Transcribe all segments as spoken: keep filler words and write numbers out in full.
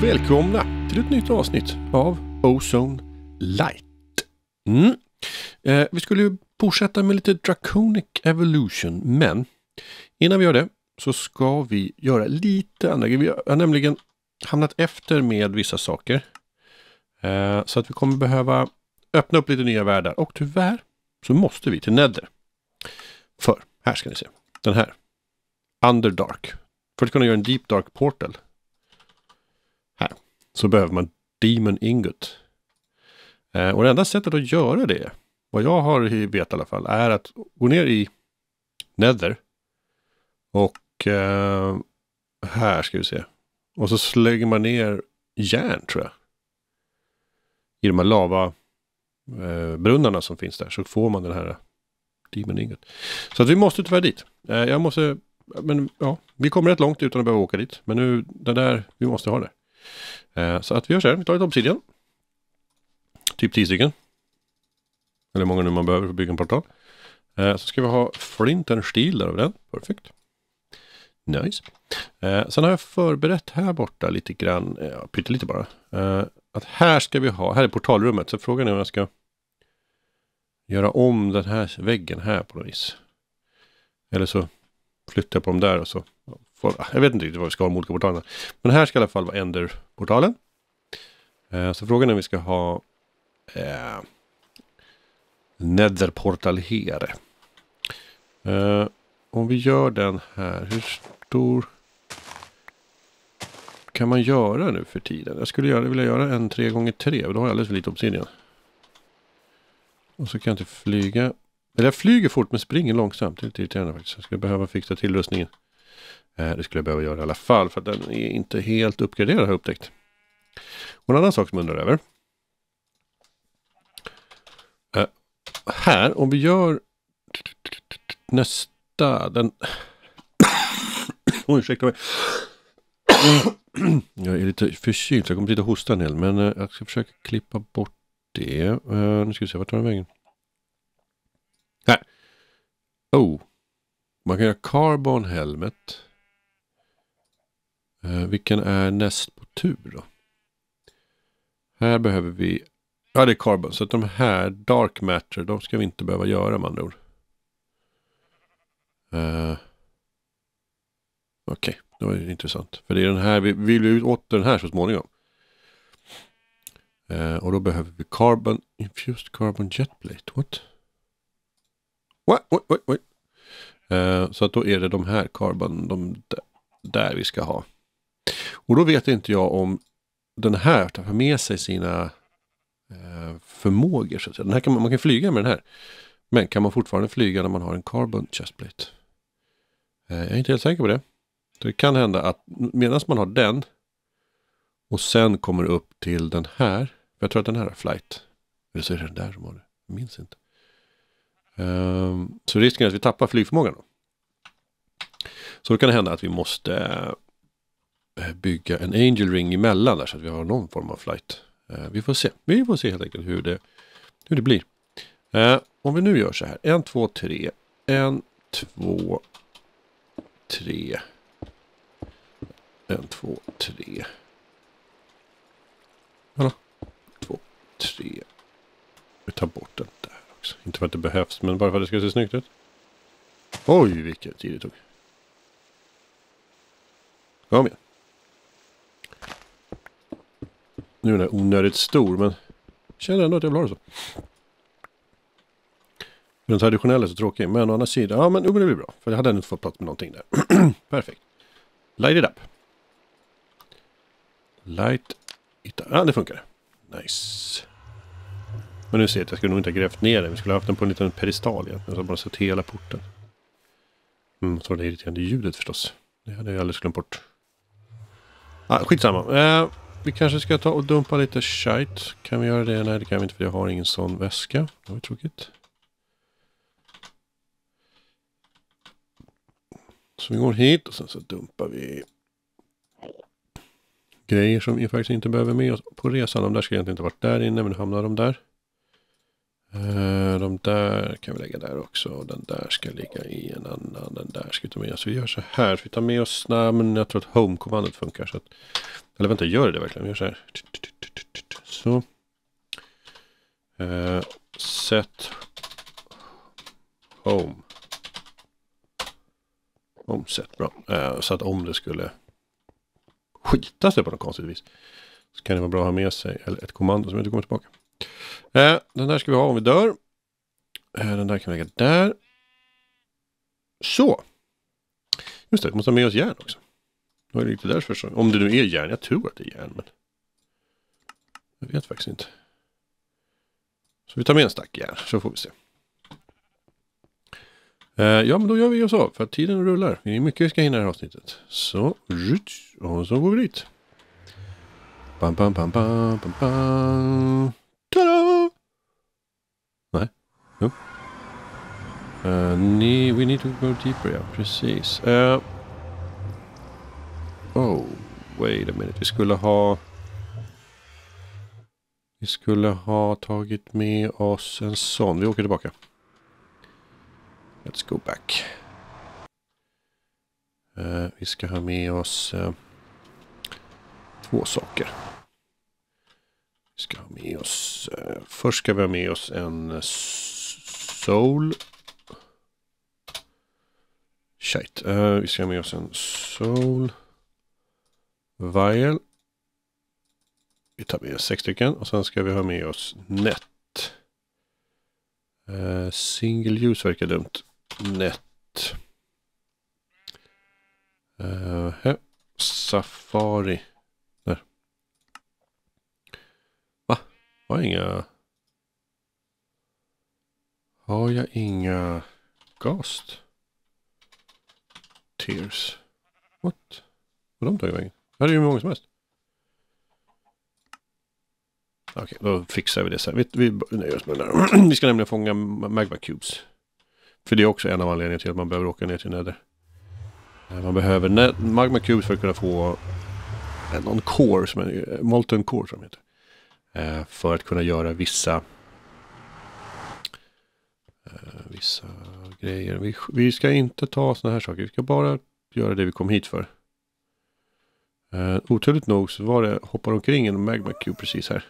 välkomna till ett nytt avsnitt av Ozone Light. Mm. Eh, vi skulle ju fortsätta med lite Draconic Evolution, men innan vi gör det så ska vi göra lite andra. Vi har nämligen hamnat efter med vissa saker. Eh, så att vi kommer behöva öppna upp lite nya världar. Och tyvärr så måste vi till Nether. För, här ska ni se. Den här. Underdark. För att kunna göra en Deep Dark Portal. Här. Så behöver man Demon Ingot. Eh, och det enda sättet att göra det, vad jag har vet i alla fall, är att gå ner i Nether. Och eh, här ska vi se. Och så slänger man ner järn, tror jag. I de här lava eh, brunnarna som finns där. Så får man den här Demon Ingot. Så att vi måste tyvärr dit. Eh, jag måste... Men ja, vi kommer rätt långt utan att behöva åka dit. Men nu, det där, vi måste ha det. Eh, så att vi gör så här. Vi tar ett obsidian. Typ tio stycken. Eller många nu man behöver för att bygga en portal. Eh, så ska vi ha flint and steel där av den. Perfekt. Nice. Eh, sen har jag förberett här borta lite grann. Ja, pyttelite bara. Eh, att här ska vi ha, här är portalrummet. Så frågan är om jag ska göra om den här väggen här på något vis. Eller så flyttar jag på dem där och så. Får, jag vet inte riktigt vad vi ska ha de olika portalerna. Men här ska i alla fall vara Ender-portalen. Eh, så frågan är om vi ska ha eh, Nether-portal här. Eh, om vi gör den här, hur stor kan man göra nu för tiden? Jag skulle göra, vilja göra en tre gånger tre, och då har jag alldeles för lite obsidian. Och så kan jag inte flyga. Eller jag flyger fort men springer långsamt. Det är lite irriterande faktiskt. Jag skulle behöva fixa till rustningen. Eh, det skulle jag behöva göra i alla fall, för att den är inte helt uppgraderad, har jag upptäckt. Och en annan sak som jag undrar över. Eh, här, om vi gör nästa, den... Oj, ursäkta mig. Jag är lite förkyld så jag kommer lite hosta en hel. Men eh, jag ska försöka klippa bort det. Eh, nu ska vi se, vart tar den vägen? Här. Oh. Man kan göra carbon helmet. Eh, vilken är näst på tur då? Här behöver vi... Ja, det är carbon. Så att de här dark matter, de ska vi inte behöva göra med andra ord. Uh, Okej, okay, det var ju intressant. För det är den här, vi vill ju åt den här så småningom. Uh, och då behöver vi carbon, infused carbon jetplate. What? What? What? What? What? Uh, så att då är det de här carbon, de d- där vi ska ha. Och då vet inte jag om den här tar med sig sina uh, förmågor. Så att säga. Den här kan man, man kan flyga med den här. Men kan man fortfarande flyga när man har en carbon chestplate? Jag är inte helt säker på det. Det kan hända att medan man har den och sen kommer upp till den här. Jag tror att den här har flight. Eller så är det den där som har det. Jag minns inte. Um, så risken är att vi tappar flygförmågan då. Så då kan det hända att vi måste uh, bygga en angel ring emellan där så att vi har någon form av flight. Uh, vi får se. Vi får se helt enkelt hur det, hur det blir. Uh, om vi nu gör så här. En, två, tre. En, två, tre. En, två, tre. Hallå? Två, tre. Vi tar bort den där också. Inte för att det behövs, men bara för att det ska se snyggt ut. Oj, vilket tid det tog. Kom igen. Nu är den onödigt stor, men jag känner ändå att jag vill ha det så. Den traditionella är så tråkig, men å andra sidan, ja men det blir bra. För jag hade inte fått plats med någonting där. Perfekt. Light it up. Light it up. Ja, det funkar. Nice. Men nu ser jag att jag skulle nog inte ha grävt ner den. Vi skulle ha haft den på en liten pedestal igen. Jag har bara sett hela porten. Mm, så var det irriterande ljudet förstås. Det hade jag alldeles glömt bort. Ah, skitsamma. Eh, vi kanske ska ta och dumpa lite shite. Kan vi göra det? Nej, det kan vi inte för jag har ingen sån väska. Det var tråkigt. Så vi går hit och sen så dumpar vi grejer som vi faktiskt inte behöver med oss på resan. De där ska egentligen inte varit där inne, men hamnar de där. Uh, de där kan vi lägga där också. Den där ska ligga i en annan. Den där ska vi ta med oss. Vi gör så här. Så vi tar med oss, nej, men jag tror att home-kommandot funkar. Så att Eller vänta, gör det verkligen? Vi gör så här. Så. Uh, set home. Home set, bra. Uh, så att om det skulle skita sig på något konstigt vis så kan det vara bra att ha med sig eller ett kommando som inte kommer tillbaka. Uh, den där ska vi ha om vi dör. Uh, den där kan vi lägga där. Så. Just det, vi måste ha med oss järn också. Det var lite därför så. Om det nu är järn, jag tror att det är järn, men jag vet faktiskt inte. Så vi tar med en stack järn, så får vi se. Uh, ja, men då gör vi oss av, för att tiden rullar. Det är mycket vi ska hinna i det här avsnittet. Så, och så går vi dit. Bam, bam, bam, bam, bam, bam. Tada! Nej, jo. Uh, nee, we need to go deeper, ja, precis. Uh, oh, wait a minute. Vi skulle ha... Vi skulle ha tagit med oss en sån. Vi åker tillbaka. Let's go back. Uh, vi ska ha med oss uh, två saker. Vi ska ha med oss... Uh, först ska vi ha med oss en soul... Shit. Uh, vi ska ha med oss en soul vial. Vi tar med sex stycken. Och sen ska vi ha med oss net. Uh, single use verkar dumt. Net. Uh, här. Safari. Där. Va? Har jag inga... Har jag inga gast? Tears. What? Vad de tagit vägen? Här är ju hur många som helst. Okej, okay, då fixar vi det sen. Vi, vi, nej, vi ska nämligen fånga magma cubes. För det är också en av anledningarna till att man behöver åka ner till Nether. Man behöver magma cubes för att kunna få någon core, som är molten core som heter. För att kunna göra vissa vissa grejer. Vi, vi ska inte ta såna här saker. Vi ska bara göra det vi kom hit för. Uh, oturligt nog så var det hoppar omkring en magma cube precis här.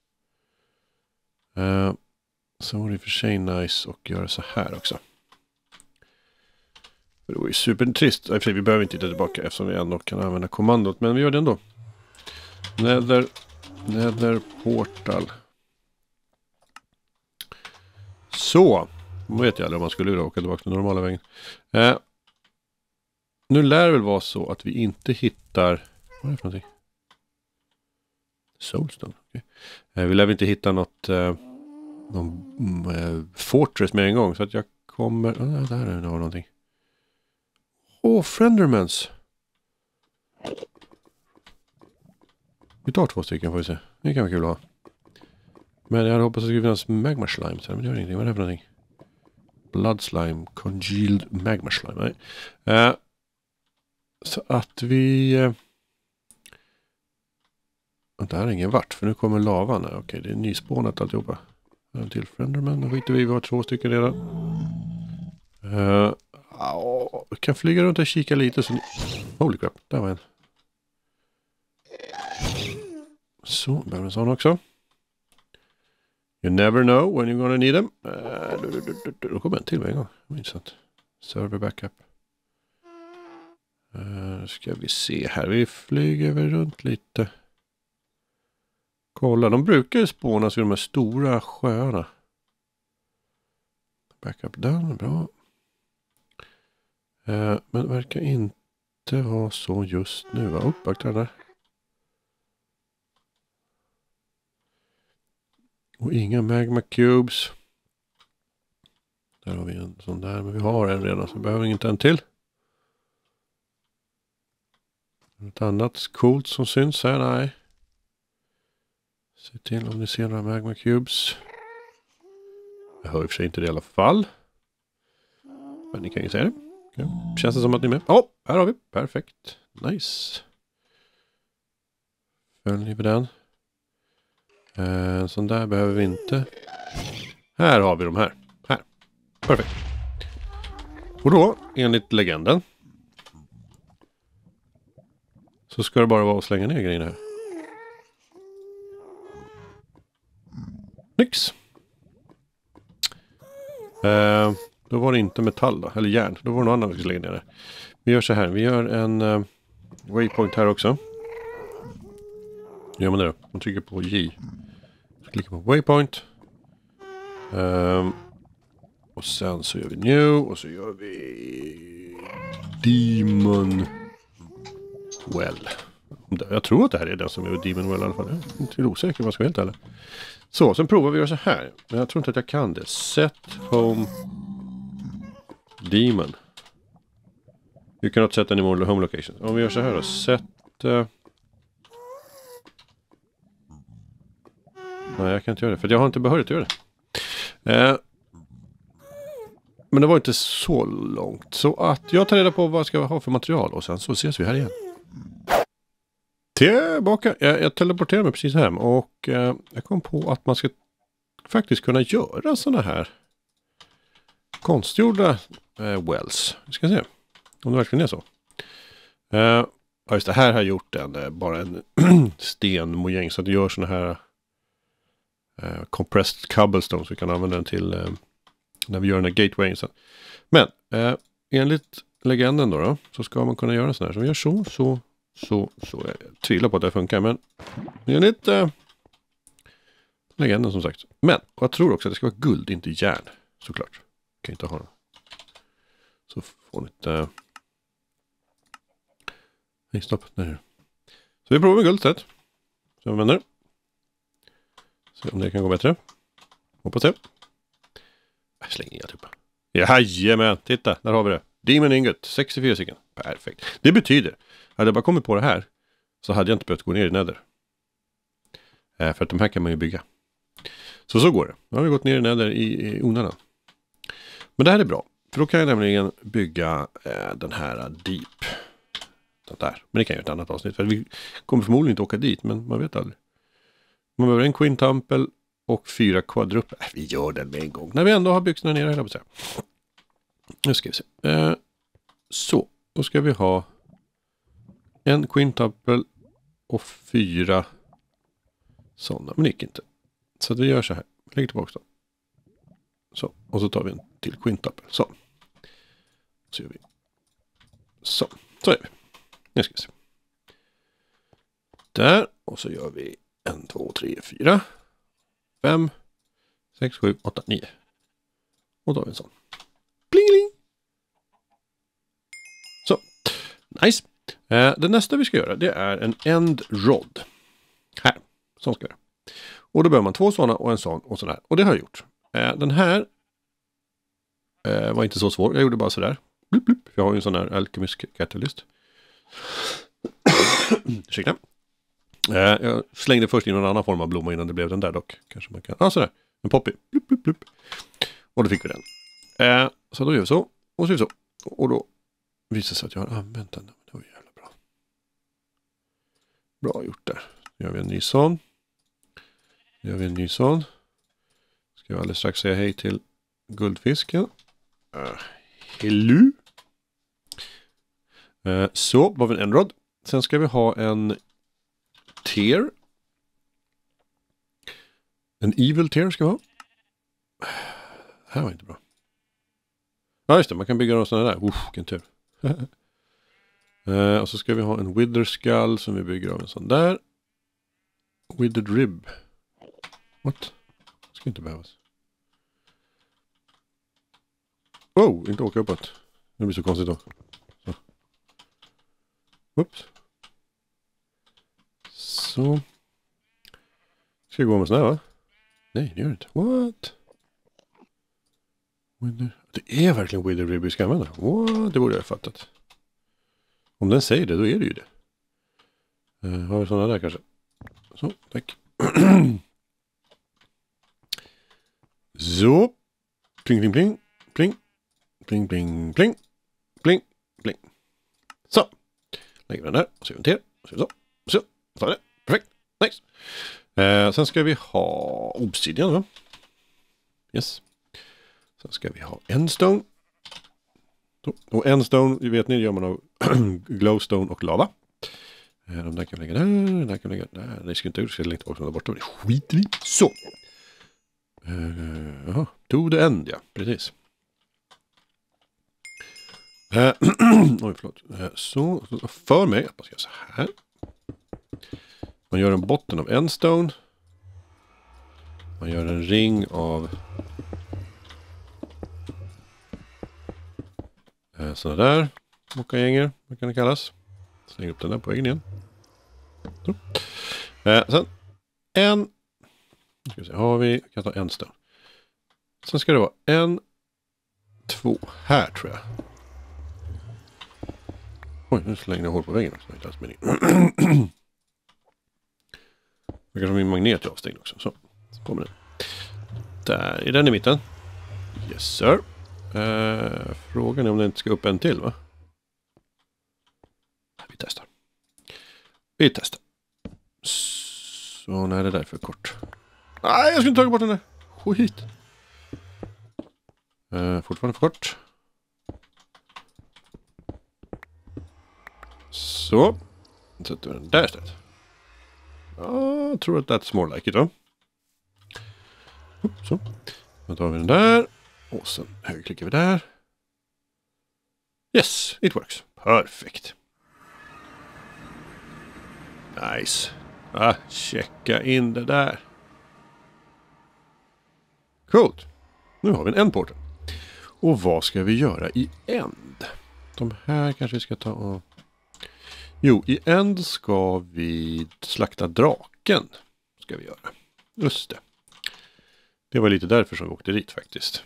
Uh, så var det för sig nice att göra så här också. För det var ju supertrist. I och för sig, vi behöver inte titta tillbaka eftersom vi ändå kan använda kommandot. Men vi gör det ändå. Nether, Nether portal. Så. Nu vet jag aldrig om man skulle åka tillbaka till normala vägen. Eh, nu lär det väl vara så att vi inte hittar... Vad är det för någonting? Soulstone. Okay. Eh, vi lär väl inte hitta något... Eh, någon eh, fortress med en gång. Så att jag kommer... Oh, där är det någonting. Åh, oh, Frendermans. Vi tar två stycken får vi se. Det kan vara kul att ha. Men jag hade hoppats att det skulle finnas magma slime. Men det gör ingenting. Vad är det för någonting? Blood slime, congealed magma slime. Nej. Uh, så att vi... Uh, det här är ingen vart, för nu kommer lavan. Okej, okay, det är nyspånat alltihopa. En till Frenderman, då skiter vi, vi har två stycken redan. Uh, oh, kan flyga runt och kika lite. Så... Holy crap, där var en. Så, behöver en sån också. You never know when you're gonna need them. Uh, du, du, du, du. Då kommer en till en gång. Intressant. Server backup. Uh, ska vi se här. Vi flyger väl runt lite. Kolla, de brukar spånas vid de här stora sjöarna. Backup done, bra. Uh, men det verkar inte vara så just nu. Va? Uppbakt den där. Och inga magma cubes. Där har vi en sån där. Men vi har en redan så vi behöver inte en till. Något annat coolt som syns här? Nej. Se till om ni ser några magma cubes. Jag hör i och för sig inte det i alla fall. Men ni kan ju se det. Okay. Känns det som att ni är med? Ja, oh, här har vi. Perfekt. Nice. Följer vi den. En sån där behöver vi inte. Här har vi de här. Här. Perfekt. Och då, enligt legenden, Så ska det bara vara att slänga ner grejerna här. Nix. Eh, då var det inte metall då, eller järn. Då var det någon annan vi ska lägga ner det. Vi gör så här, vi gör en uh, waypoint här också. Gör man det då? Man trycker på J. Så klickar på waypoint. Um, och sen så gör vi new och så gör vi Demon Well. Jag tror att det här är den som är Demon Well i alla fall. Jag är inte osäker om jag ska helt eller. Så, sen provar vi att göra så här. Men jag tror inte att jag kan det. Set home Demon. You cannot set any more home location. Om vi gör så här då. Set... Uh... Nej, jag kan inte göra det. För jag har inte behörighet att göra det. Uh... Men det var inte så långt. Så att jag tar reda på vad jag ska ha för material. Och sen så ses vi här igen. Tillbaka. Jag, jag teleporterar mig precis hem. Och uh, jag kom på att man ska faktiskt kunna göra såna här konstgjorda uh, wells. Vi ska se. Om det verkligen är så. Uh, ja just det, här har jag gjort en, uh, bara en stenmojäng så att det gör såna här uh, compressed cobblestone så vi kan använda den till uh, när vi gör den här gatewayen sen. Men uh, enligt legenden då, då så ska man kunna göra sån här. Så vi gör så, så, så, så. Jag tvivlar på att det funkar, men enligt uh, legenden som sagt. Men jag tror också att det ska vara guld, inte järn, såklart. Kan inte ha det. Så får ni inte... Uh, Nej, stopp. Nej. Så vi provar med guld istället. Så vi vänder. Se om det kan gå bättre. Hoppas det. Jag slänger jag typ. Jajamän, titta, där har vi det. Demon Ingot, sextiofyra stycken. Perfekt. Det betyder, hade jag bara kommit på det här så hade jag inte behövt gå ner i Nether. Äh, för att de här kan man ju bygga. Så så går det. Nu har vi gått ner i Nether i, i onödan. Men det här är bra. För då kan jag nämligen bygga äh, den här Deep. Där. Men det kan ju ett annat avsnitt. För vi kommer förmodligen inte åka dit. Men man vet aldrig. Man behöver en quintuple och fyra quadruple. Äh, vi gör den med en gång. När vi ändå har byxorna nere. Hela på sig. Nu ska vi se. Eh, så. Då ska vi ha en quintuple och fyra sådana. Men det gick inte. Så vi gör så här. Lägg tillbaka dem. Så. Och så tar vi en till quintuple. Så. Så gör vi. Så. Så gör vi. Nu ska vi se. Där. Och så gör vi en, två, tre, fyra, fem, sex, sju, åtta, nio. Och då har vi en sån. Bling, bling. Så. Nice. Eh, det nästa vi ska göra det är en end rod. Här. Sån ska vi göra. Och då behöver man två sådana och en sån och sån här. Och det har jag gjort. Eh, den här eh, var inte så svår. Jag gjorde bara sådär. Blup, blup. Jag har ju en sån här alchemist catalyst. Ursäkta. Eh, jag slängde först in någon annan form av blomma innan det blev den där dock. Kanske man kan. Ja, ah, sådär. En poppy. Blup, blup, blup. Och då fick vi den. Eh, så då gör vi så. Och så gör vi så. Och då visar det sig att jag har använt den. Det var jävla bra. Bra gjort där. Nu gör vi en ny sån. Nu gör vi en ny sån. Ska jag alldeles strax säga hej till guldfisken. Uh, hello. Uh, så, var vi en enrod. Sen ska vi ha en tier. En evil tier ska vi ha. Det här var inte bra. Ja just det, man kan bygga någon sån där. Uff, vilken tur. uh, och så ska vi ha en wither skull som vi bygger av en sån där. Withered rib. What? Det ska inte behövas. Oh, inte åka uppåt. Det blir så konstigt då. Så. Oops. Så. Ska jag gå med sån här va? Nej, det gör det inte. What? Wither. Det är verkligen Wither rib vi ska använda. What? Det borde jag ha fattat. Om den säger det, då är det ju det. Uh, har vi sådana där kanske? Så, tack. Så. Pling, pling, pling. Pling. Pling, pling, pling. Pling, pling. Så. Lägger vi den där. Och så gör vi en till. Och så. Så. Så är det. Perfekt. Nice. Eh, sen ska vi ha obsidian va? Yes. Sen ska vi ha endstone. Och endstone, vet ni, gör man av glowstone och lava. De där kan vi lägga där, den där kan vi lägga där. Det ska inte ut, ska lägga tillbaka där borta. Det skiter vi. Så. Uh, jaha, to the end, ja. Precis. Uh, oj, förlåt. Uh, så, för mig att man ska göra så här. Man gör en botten av en stone. Man gör en ring av uh, sådana där mockagänger, vad kan det kallas? Släng upp den där på väggen igen. Så. Uh, sen en ska vi se, har vi, kan ta en stone. Sen ska det vara en, två, här tror jag. Oj, nu slängde jag hål på väggen också. Det är inte alls meningen. Det kanske min magnet är avstängd också. Så, så kommer den. Där är den i mitten. Yes sir. Uh, frågan är om den inte ska upp en till, va? Vi testar. Vi testar. Så, nej, det där är för kort. Nej, jag skulle inte ta bort den där. Skit. Uh, fortfarande för kort. Så. Sätter vi den där istället. Jag tror att that's more like it, då. Så. Då tar vi den där. Och sen högerklickar vi där. Yes, it works. Perfekt. Nice. Ah, checka in det där. Coolt. Nu har vi en endporten. Och vad ska vi göra i end? De här kanske vi ska ta och... Jo, i end ska vi slakta draken. Ska vi göra. Just det. Det var lite därför som vi åkte dit faktiskt.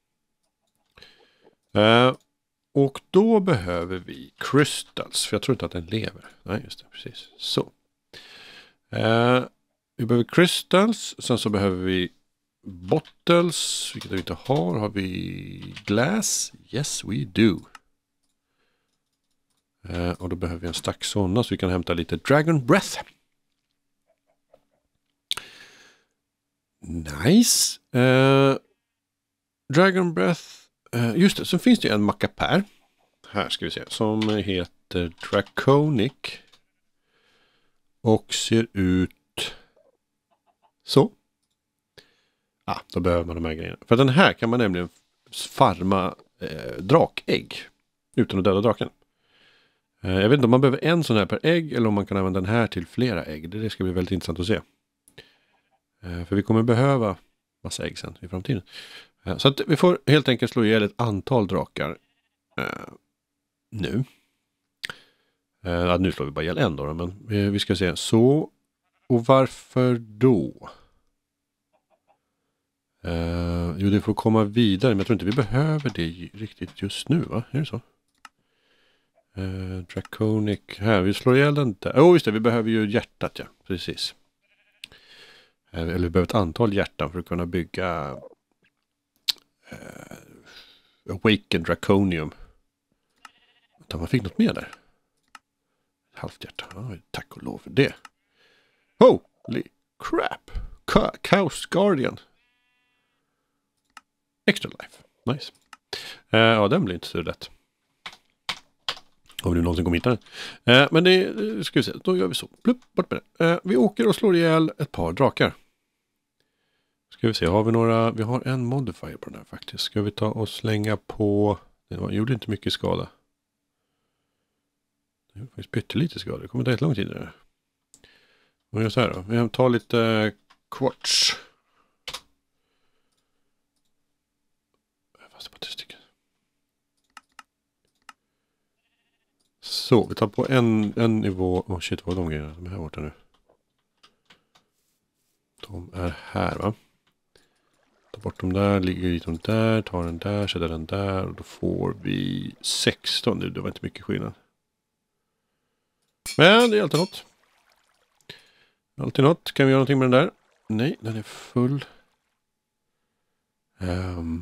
Uh, och då behöver vi crystals. För jag tror inte att den lever. Nej, just det. Precis. Så. Uh, vi behöver crystals. Sen så behöver vi bottles. Vilket vi inte har. Har vi glass? Yes, we do. Uh, och då behöver vi en stack sådana så vi kan hämta lite dragon breath. Nice. Uh, dragon breath. Uh, just det, så finns det en mackapär. Här ska vi se. Som heter Draconic. Och ser ut så. Ah, då behöver man de här grejerna. För den här kan man nämligen farma eh, drakägg. Utan att döda draken. Jag vet inte om man behöver en sån här per ägg eller om man kan använda den här till flera ägg. Det ska bli väldigt intressant att se. För vi kommer behöva massa ägg sen i framtiden. Så att vi får helt enkelt slå ihjäl ett antal drakar uh, nu. Uh, nu slår vi bara ihjäl en då, men vi, vi ska se. Så, och varför då? Uh, jo, det får komma vidare, men jag tror inte vi behöver det riktigt just nu, va? Är det så? Uh, Draconic. Här, vi slår ihjäl den där. Åh, oh, just det, vi behöver ju hjärtat, ja. Precis. Uh, eller vi behöver ett antal hjärtan för att kunna bygga uh, Awaken Draconium. Vänta, man fick något mer där. Halvt hjärta. Oh, tack och lov för det. Holy crap. Ka- Chaos Guardian. Extra life. Nice. Uh, ja, den blir inte så lätt. Om du någonsin kommer hitta den. Eh, men det ska vi se. Då gör vi så. Plupp, bort med det. Eh, vi åker och slår ihjäl ett par drakar. Ska vi se. Har vi några... Vi har en modifier på den här faktiskt. Ska vi ta och slänga på... Det var, gjorde inte mycket skada. Det var faktiskt pyttelite skada. Det kommer ta ett lång tid. Där. Vad gör vi så här då? Vi tar lite quartz. Fast på tre stycken. Så, vi tar på en, en nivå. Åh oh shit, vad är de grejerna? De är här borta nu. De är här, va? Ta bort dem där, ligger dit de där, tar den där, sätter den där. Och då får vi sexton. Det var inte mycket skillnad. Men det är alltid något. Alltid något. Kan vi göra någonting med den där? Nej, den är full. Um.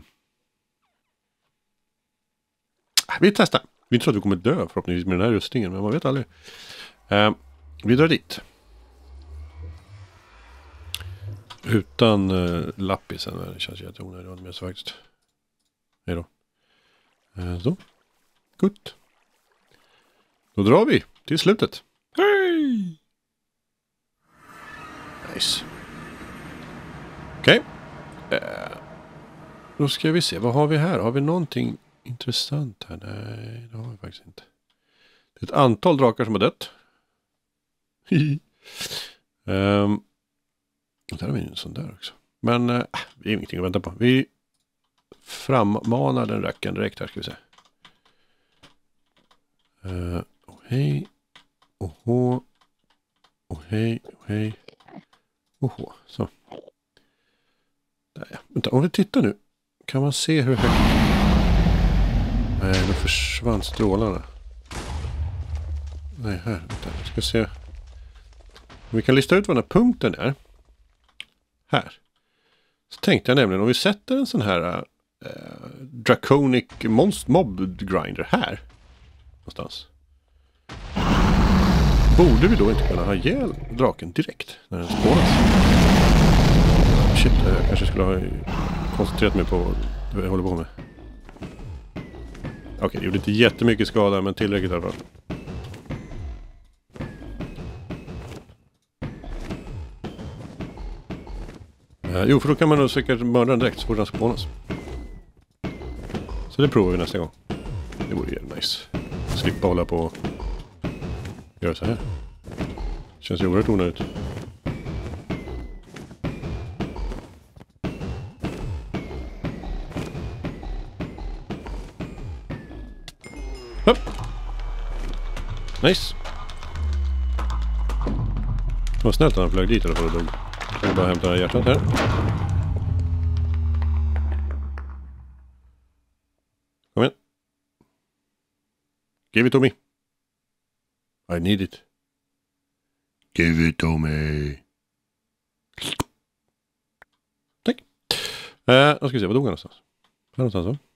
Vi testar. Vi tror att vi kommer dö förhoppningsvis med den här rustningen, men man vet aldrig. Uh, vi drar dit. Utan uh, lappisen. Det känns jätteonödigt med så faktiskt. Hej då. Uh, så. Gott. Då drar vi till slutet. Hej! Hui! Nice. Okej. Okay. Uh, då ska vi se. Vad har vi här? Har vi någonting intressant här? Nej, det har vi faktiskt inte. Det är ett antal drakar som har dött. um, och där har vi en sån där också. Men uh, det är ingenting att vänta på. Vi frammanar den racken direkt här, ska vi se. Uh, och hej. Och hå. Och hej. Och hej. Och hå. Så. Där, ja. Vänta, om vi tittar nu. Kan man se hur högt... Nej, då försvann strålarna. Nej, här. Vänta, jag ska se. Om vi kan lista ut vad den här punkten är. Här. Så tänkte jag nämligen, om vi sätter en sån här äh, Draconic Monst Mob Grinder här. Någonstans. Borde vi då inte kunna ha ihjäl draken direkt när den spåras? Shit, jag kanske skulle ha koncentrerat mig på vad jag håller på med. Okej, okay, det gjorde inte jättemycket skada, men tillräckligt i alla fall. Uh, jo, för då kan man nog säkert mörda den direkt så fort den spånas. Så det provar vi nästa gång. Det vore ju nice. Slippa hålla på och göra så här. Känns ju oerhört onödigt. Hopp. Nice. Vad snällt han flög dit eller för att dog. Jag kan bara hämta hjärtat här. Kom igen. Give it to me. I need it. Give it to me. Tack. Eh, då ska vi se, vad dog han någonstans? Här någonstans då?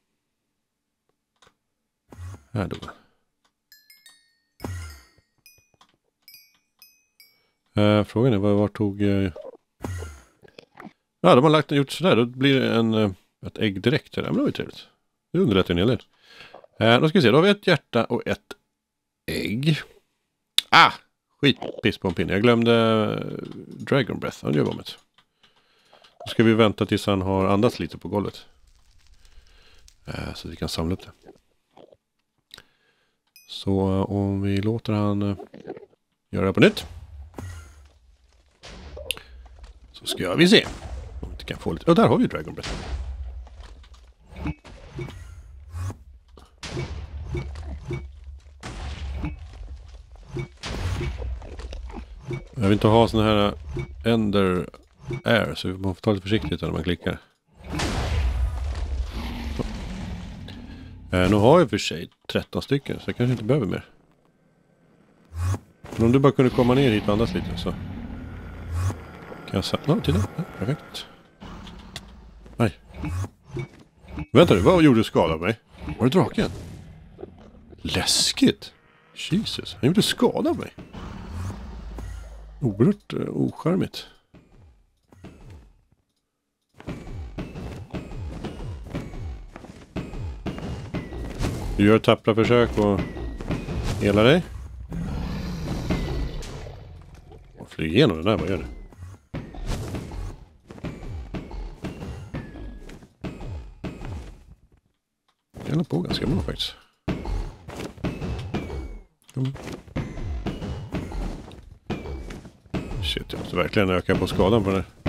Här dog han. Eh, frågan är, var tog... Eh... Ja, de har lagt gjort sådär. Då blir det en, eh, ett ägg direkt. Ja, men det var ju trevligt. Det underlättar en hel del. Eh, då ska vi se, då har vi ett hjärta och ett ägg. Ah! Skit, piss på en pinne. Jag glömde Dragon Breath. Ja, det gör vi om ett. Då ska vi vänta tills han har andats lite på golvet. Eh, så vi kan samla upp det. Så om vi låter han uh, göra det på nytt. Så ska vi se. Om vi inte kan få lite... Ja, där har vi Dragon Breath. Jag vill inte ha såna här Ender Air, så man får ta lite försiktigt när man klickar. Eh, nu har jag för sig tretton stycken, så jag kanske inte behöver mer. Men om du bara kunde komma ner hit och andas lite så kan jag säga... Ja, titta. Ja, perfekt. Nej. Vänta du, vad gjorde du skada av mig? Var det draken? Läskigt. Jesus, han gjorde skada av mig. Oerhört uh, ocharmigt. Du gör tappra försök och hela dig. Och flyg igenom den där, vad gör du? Jag håller på ganska bra faktiskt. Mm. Shit, jag måste verkligen öka på skadan på den här.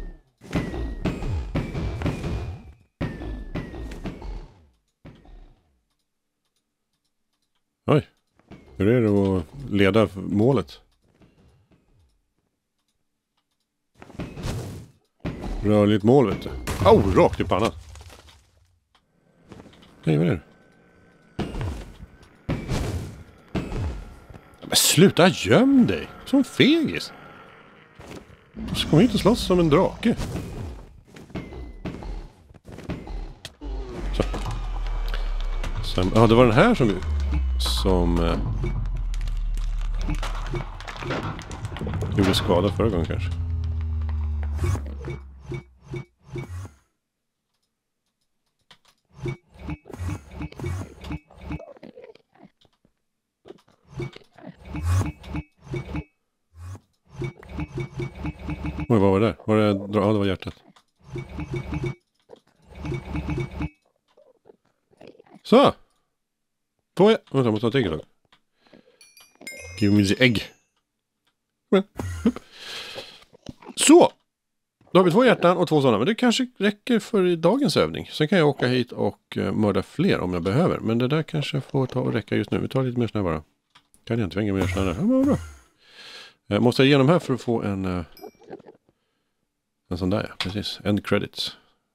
Oj, hur är det att leda målet? Rörligt mål, vet du. Au, oh, rakt i pannan. Nej, vad är det? Men sluta, göm dig. Som fegis. Du ska inte slåss som en drake. Så. Sen, ja, det var den här som... Som... Eh, gjorde skada förra gången kanske. Oj, vad var det där? Var det, ja, det var hjärtat. Så! Två, vänta, jag måste ha ett ägg då. Give me the egg. Så! Då har vi två hjärtan och två sådana. Men det kanske räcker för dagens övning. Sen kan jag åka hit och mörda fler om jag behöver. Men det där kanske får ta och räcka just nu. Vi tar lite mer snö bara. Kan jag inte vänga mer snö där. Ja, men bra. Jag måste igenom här för att få en... En sån där, ja. Precis. End credits.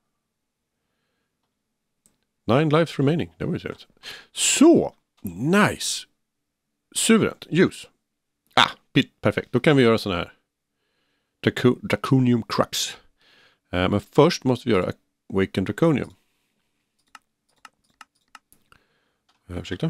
Nine lives remaining. Det var ju trevligt. Så! Nice! Suveränt. Ljus. Ah, perfekt. Då kan vi göra såna här. Draco Draconium Crux. Uh, men först måste vi göra Awaken Draconium. Uh, ursäkta.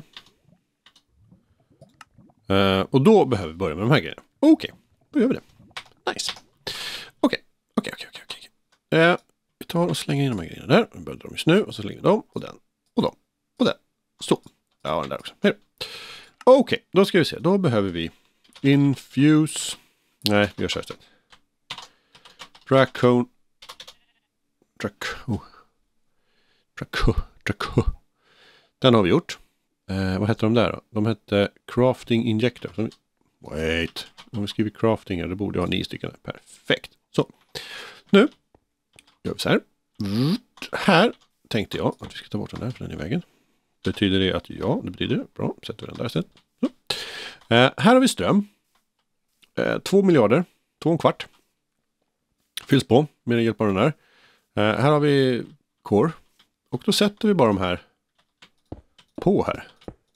Uh, och då behöver vi börja med de här grejerna. Okej, okay, då gör vi det. Nice. Okej, okej, okej, okej, okej. Vi tar och slänger in de här grejerna där. Vi börjar dra dem just nu. Och så slänger vi dem och den. Och dem. Och den. Så. Ja, den där också. Okej, okay, då ska vi se. Då behöver vi infuse. Nej, vi gör så här istället. Dracon. Draco. Draco. Draco. Den har vi gjort. Eh, vad heter de där då? De hette Crafting Injector. Wait. Om vi skriver crafting här, då borde jag ha nio stycken. Perfekt. Så. Nu gör vi så här. Här tänkte jag att vi ska ta bort den där för den är i vägen. Betyder det att ja, det betyder det. Bra, sätter vi den där istället. Så. Eh, här har vi ström. Eh, två miljarder. Två och en kvart. Fylls på med hjälp av den där. Eh, här har vi core. Och då sätter vi bara de här på här.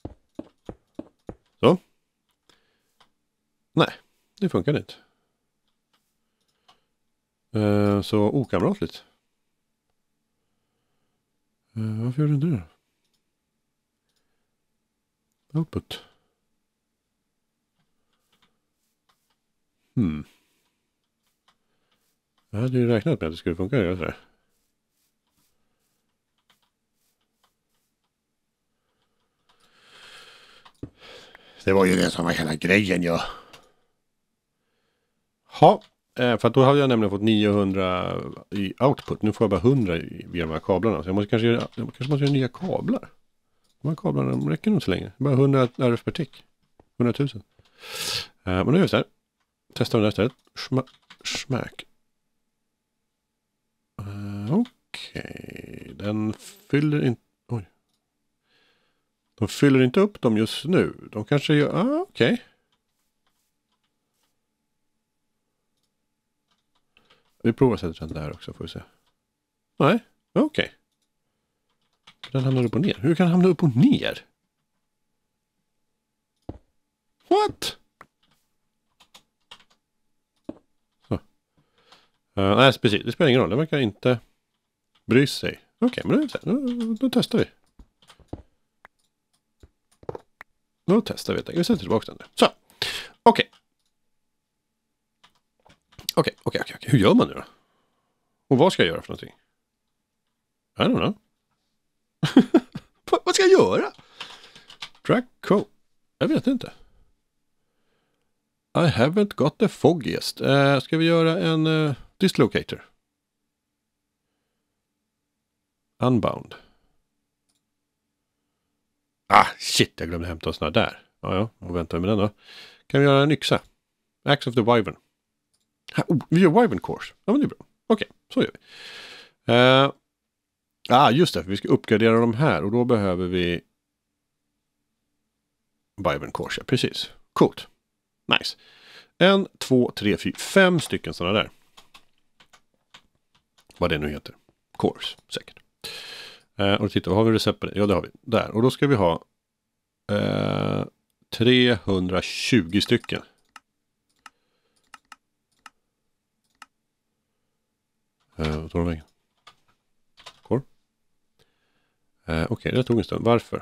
Så. Nej, det funkar inte. Eh, så okamratligt. Eh, varför gör du inte det? Output. Hmm. Jag hade ju räknat med att det skulle funka. Jag tror. Det var ju det som var hela grejen, ja. Ja, för att då hade jag nämligen fått niohundra i output. Nu får jag bara hundra via de här kablarna. Så jag måste kanske göra, jag kanske måste göra nya kablar. De här kablarna de räcker nog så länge. Bara hundra R F per tick. hundratusen. Men nu gör vi så här. Testar den där istället. Schma smack. Uh, Okej. Okay. Den fyller inte... Oj. De fyller inte upp dem just nu. De kanske gör... Ah, okej. Okay. Vi provar att sätta den där också, får vi se. Nej, okej. Okay. Den hamnar upp och ner. Hur kan den hamna upp och ner? What? Så. Uh, nej, precis. Det spelar ingen roll. Den verkar inte bry sig. Okej, okay, men då, då, då testar vi. Då testar vi. Vi sätter tillbaka den där. Så. Okej. Okay. Okej, okay, okej, okay, okay. Hur gör man nu då? Och vad ska jag göra för någonting? I don't know. Vad ska jag göra? Draco. Jag vet inte. I haven't got the foggiest. Uh, ska vi göra en uh, dislocator? Unbound. Ah, shit, jag glömde hämta oss där. Ja, ja, och vänta med den då. Kan vi göra en yxa? Axe of the Wyvern. Oh, vi gör Wyvern Course. Ja, men det är bra. Okej, okay, så gör vi. Uh, ah, just det. Vi ska uppgradera de här. Och då behöver vi Wyvern Course. Ja, precis. Coolt. Nice. En, två, tre, fyra, fem stycken sådana där. Vad det nu heter. Course, säkert. Uh, och titta, vad har vi recept på det? Ja, det har vi. Där. Och då ska vi ha uh, trehundratjugo stycken. Uh, vad tar de vägen? Core? Uh, Okej, okay, det tog en stund. Varför?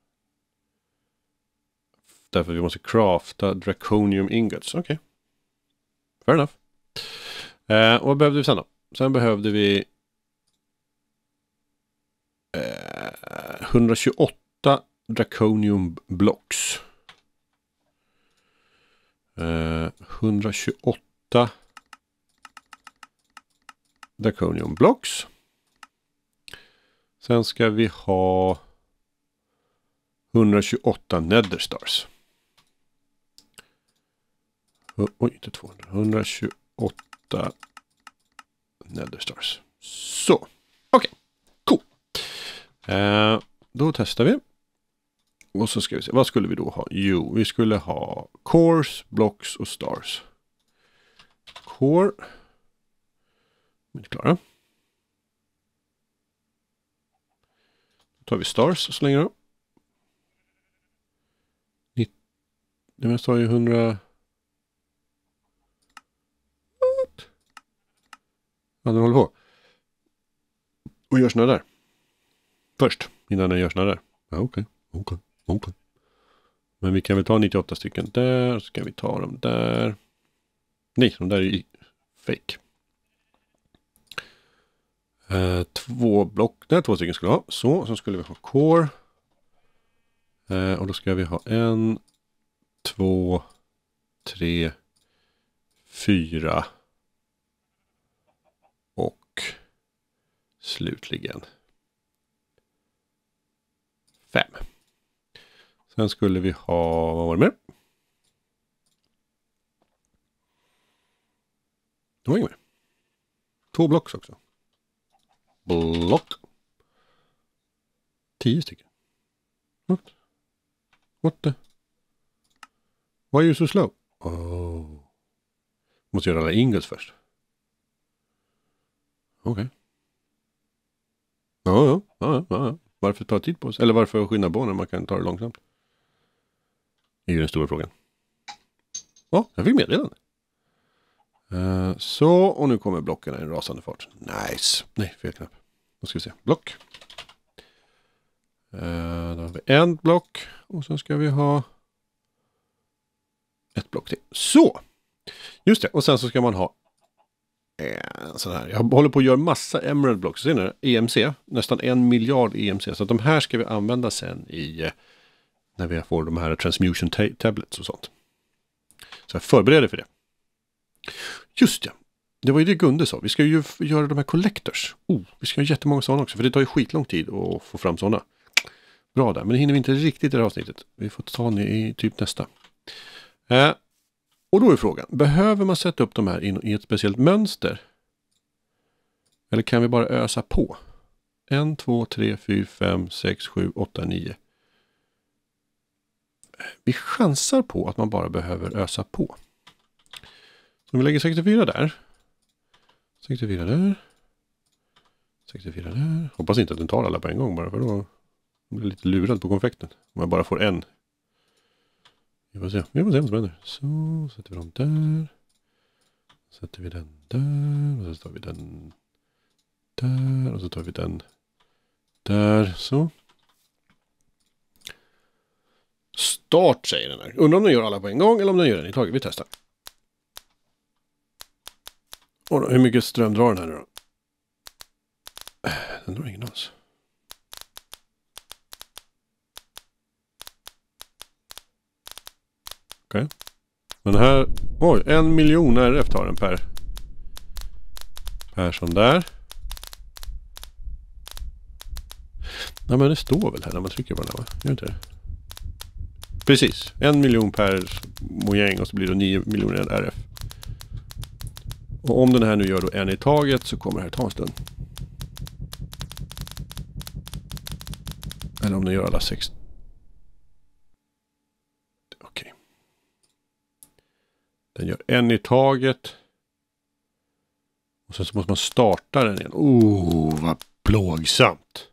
Därför vi måste crafta Draconium Ingots. Okej. Okay. Fair enough. Uh, och vad behövde vi sen då? Sen behövde vi uh, etthundratjugoåtta Draconium Blocks. Uh, etthundratjugoåtta Draconium Blocks. Sen ska vi ha hundratjugoåtta Nether Stars. Oj, inte tvåhundra. hundratjugoåtta Nether Stars. Så. Okej. Okay. Cool. Eh, då testar vi. Och så ska vi se. Vad skulle vi då ha? Jo, vi skulle ha Cores, Blocks och Stars. Core. Vi är klara. Då tar vi Stars så länge då. Det mesta har ju hundra... What? Ja, den håller på. Och gör såna där. Först, innan den gör såna där. Ja, okej. Okay. Okej. Okay. Okay. Men vi kan väl ta nittioåtta stycken där. Så kan vi ta dem där. Nej, de där är ju fake. Eh, två block. Där två stycken skulle vi ha. Så, så skulle vi ha core. Eh, och då ska vi ha en... Två, tre, fyra och slutligen fem. Sen skulle vi ha, vad var det mer? Det var inget mer. Två blocks också. Block. Tio stycken. What? What the? Why are you so slow? Oh. Måste göra alla ingots först. Okej. Okay. Ja, ja, ja, ja. Varför ta tid på sig? Eller varför skynda på när man kan ta det långsamt? Det är ju den stora frågan. Ja, oh, jag fick meddelande. Uh, så, och nu kommer blocken i en rasande fart. Nice. Nej, fel knapp. Då ska vi se. Block. Uh, då har vi en block. Och sen ska vi ha ett block till. Så! Just det. Och sen så ska man ha en sån här. Jag håller på att göra massa Emerald blocks. Ser ni? E M C. Nästan en miljard E M C. Så att de här ska vi använda sen i när vi får de här transmutation ta- tablets och sånt. Så jag förbereder för det. Just det. Det var ju det Gunde sa. Vi ska ju göra de här collectors. Oh, vi ska ha jättemånga sådana också. För det tar ju skitlång tid att få fram sådana. Bra där. Men det hinner vi inte riktigt i det här avsnittet. Vi får ta det i typ nästa. Eh, och då är frågan. Behöver man sätta upp de här in, i ett speciellt mönster? Eller kan vi bara ösa på? en, två, tre, fyra, fem, sex, sju, åtta, nio. Vi chansar på att man bara behöver ösa på. Så vi lägger sextiofyra där. sextiofyra där. sextiofyra där. Hoppas inte att den tar alla på en gång bara, för då blir jag lite lurad på konfekten. Om jag bara får en. Vi får se. Vi får se vad som händer. Så sätter vi dem där. Sätter vi den där. Och så tar vi den där. Och så tar vi den där. Så. Start säger den här. Undrar om den gör alla på en gång eller om den gör den i taget. Vi testar. Och då, hur mycket ström drar den här nu då? Den drar ingen alls. Okej. Okay. Men här... Oj, en miljon R F tar den per... Per sån där. Nej, men det står väl här när man trycker på den här, va? Gör inte det? Precis. En miljon per mojäng och så blir det nio miljoner R F. Och om den här nu gör då en i taget så kommer det här ta en stund. Eller om den gör alla sex. Okej. Okay. Den gör en i taget. Och sen så måste man starta den igen. Oh, vad plågsamt.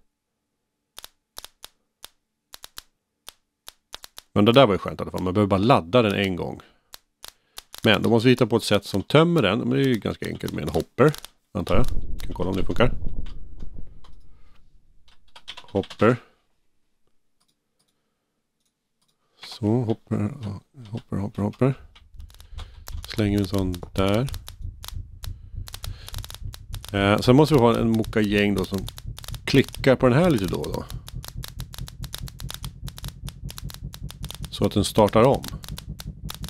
Men det där var ju skönt i alla fall. Man behöver bara ladda den en gång. Men då måste vi hitta på ett sätt som tömmer den. Men det är ju ganska enkelt med en hopper. Antar jag. Jag kan kolla om det funkar. Hopper. Så, hopper, hopper, hopper, hopper. Slänger en sån där. Eh, sen måste vi ha en mokagäng då som klickar på den här lite då och då. Så att den startar om.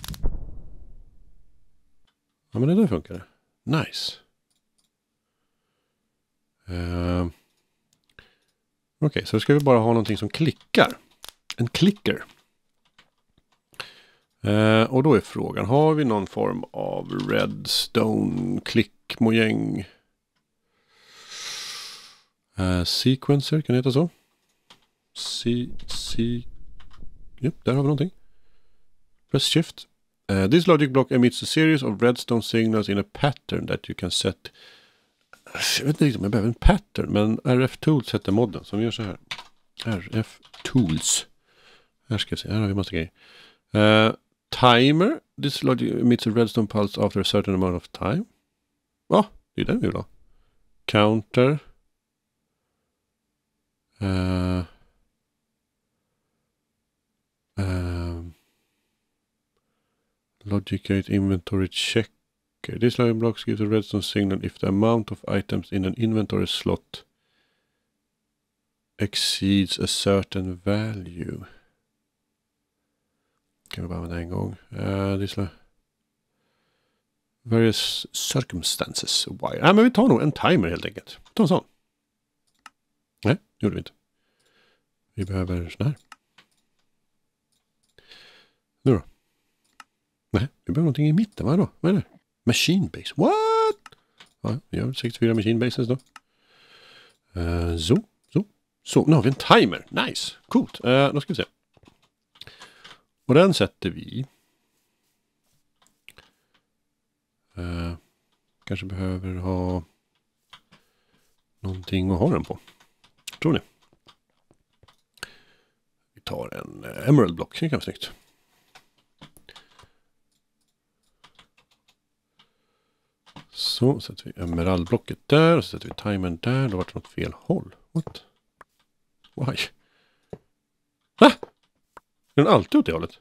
Ja, men det där funkar det. Nice. Uh, Okej, okay, så ska vi bara ha någonting som klickar. En klicker. Uh, och då är frågan, har vi någon form av redstone klickmojäng? Uh, sequencer, kan det heta så? C, C... Yep, där har vi någonting. Press shift. Uh, this logic block emits a series of redstone signals in a pattern that you can set. Jag vet inte riktigt om jag behöver en pattern, men R F Tools heter modden som gör så här. R F Tools. Här ska jag se, här har vi massa grejer. Uh, timer. This logic emits a redstone pulse after a certain amount of time. Ja, det är den vi vill ha. Counter. Uh, uh, logic gate inventory checker. This logic block gives a redstone signal if the amount of items in an inventory slot exceeds a certain value. Kan vi bara använda en gång. Uh, this various circumstances. Why? Nej, men vi tar nog en timer helt enkelt. Ta en sån. Nej, det gjorde vi inte. Vi behöver sån här. Nu då? Nej, vi behöver någonting i mitten. Vad då? Vad är det? Machine base. What? Ja, vi gör sextiofyra machine bases då. Uh, så, så, så. Nu har vi en timer. Nice. Coolt. Uh, då ska vi se. Och den sätter vi. Uh, kanske behöver ha någonting att ha den på. Tror ni? Vi tar en uh, emerald block. Det kan vara snyggt. Så sätter vi emeraldblocket där. Och så sätter vi timern där. Då var det något fel håll. What? Why? Ah! Är den alltid åt det hållet?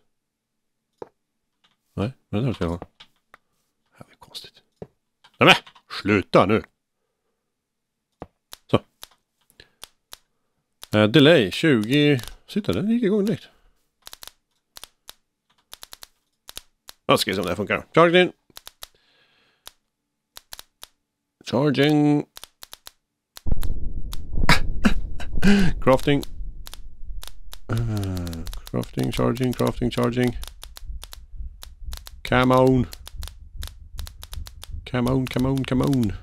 Nej, men det här ska jag ha. Det här är konstigt. Nej men, sluta nu! Så. Uh, delay tjugo. Sitta, den gick igång direkt. Jag ska se om det här funkar. Charging. Charging. Crafting. Uh, crafting, charging, crafting, charging. Come on. Come on, come on, come on.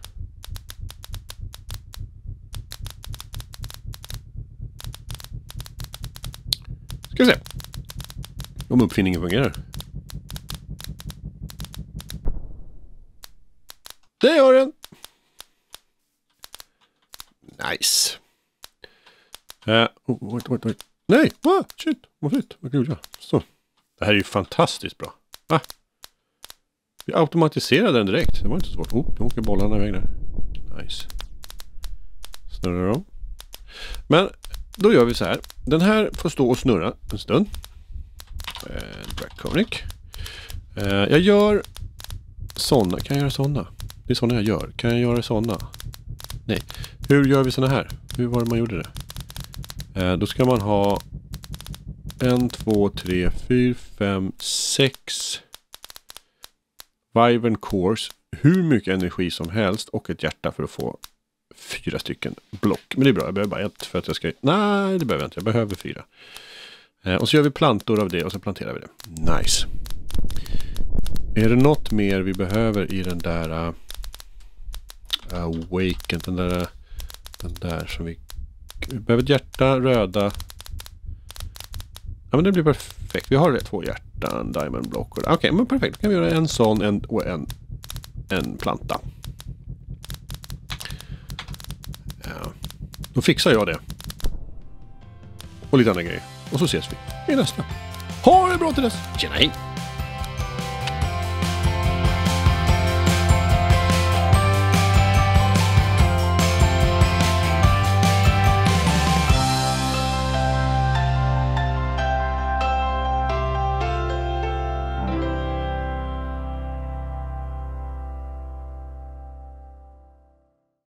Ska vi se om uppfinningen fungerar. Det gör den. Nice. Uh, oh, wait, wait, wait. Nej, va? Shit, vad fint. Vad kul, ja. Så. Det här är ju fantastiskt bra. Ah. Vi automatiserade den direkt. Det var inte så svårt. Oh, nu åker bollarna iväg där. Nice. Snurrar de. Men då gör vi så här. Den här får stå och snurra en stund. Eh, Draconic. Eh, jag gör sådana. Kan jag göra sådana? Det är sådana jag gör. Kan jag göra sådana? Nej. Hur gör vi sådana här? Hur var det man gjorde det? Eh, då ska man ha en, två, tre, fyra, fem, sex Wyvern cores, hur mycket energi som helst och ett hjärta för att få fyra stycken block. Men det är bra, jag behöver bara ett för att jag ska... Nej, det behöver jag inte, jag behöver fyra. Eh, och så gör vi plantor av det och så planterar vi det. Nice. Är det något mer vi behöver i den där uh, awaken, den där, den där som vi... Vi behöver ett hjärta, röda. Ja, men det blir perfekt. Vi har det, två hjärtan, diamond block. Okej, okay, men perfekt. Då kan vi göra en sån en, och en, en planta. Ja. Då fixar jag det. Och lite andra grejer. Och så ses vi i nästa. Ha det bra till dess. Tjena, hej!